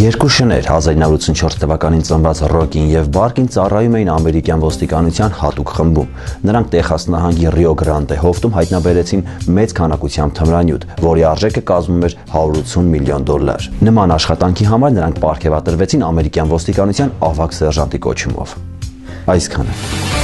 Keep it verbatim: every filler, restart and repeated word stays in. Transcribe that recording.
Երկու շներ հազար իննսուն ութանասորդ թվականին ծնված Ռոկին եւ Բարկին ծառայում էին ամերիկյան ոստիկանության հատուկ խմբում։ Նրանք Տեխաս նահանգի Ռիո Գրանդե հովտում հայտնաբերեցին մեծ քանակությամբ թմրանյութ, որի արժեքը կազմում էր հարյուր ութուն միլիոն դոլար։ Նման աշխատանքի համար նրանք պարգևատրվեցին ամերիկյան ոստիկանության ավագ սերժանտի կոչումով։ Այսքանը։